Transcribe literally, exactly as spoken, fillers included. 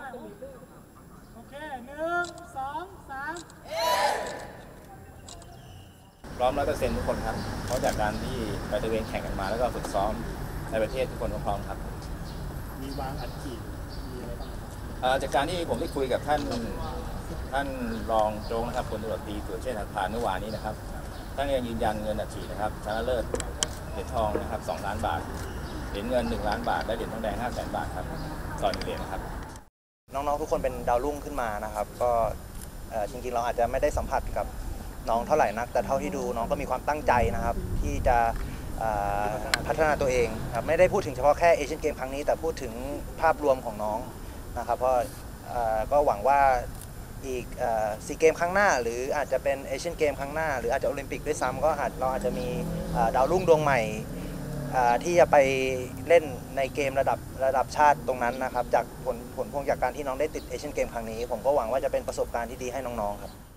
หน่อยโอเคหนึ่งสองสามพร้อมร้อยเปอร์เซ็นต์ทุกคนครับเพราะจากการที่ไปตระเวนแข่งกันมาแล้วก็ฝึกซ้อมในประเทศทุกคนพร้อมครับมีวางอัดฉีดมีอะไรบ้างจากการที่ผมได้คุยกับท่านท่านรองโจ๊กนะครับพลตำรวจตรีสุรเชษฐ์หักพานเมื่อวานนี้นะครับท่านยังยืนยันเงินอัดฉีดนะครับชนะเลิศเหรียญทองนะครับสองล้านบาทเหรียญเงินหนึ่งล้านบาทและเหรียญทองแดงห้าแสนบาทครับต่อหนึ่งเหรียญนะครับน้องๆทุกคนเป็นดาวรุ่งขึ้นมานะครับก็จริงๆเราอาจจะไม่ได้สัมผัสกับน้องเท่าไหร่นักแต่เท่าที่ดูน้องก็มีความตั้งใจนะครับที่จะพัฒนาตัวเองครับไม่ได้พูดถึงเฉพาะแค่เอเชียนเกมครั้งนี้แต่พูดถึงภาพรวมของน้องนะครับเพราะก็หวังว่าอีกซีเกมครั้งหน้าหรืออาจจะเป็นเอเชียนเกมครั้งหน้าหรืออาจจะโอลิมปิกด้วยซ้ำก็อาจเราอาจจะมีดาวรุ่งดวงใหม่ที่จะไปเล่นในเกมระดับระดับชาติตรงนั้นนะครับจากผลผลพวงจากการที่น้องได้ติดเอเชียนเกมครั้งนี้ผมก็หวังว่าจะเป็นประสบการณ์ที่ดีให้น้องๆครับ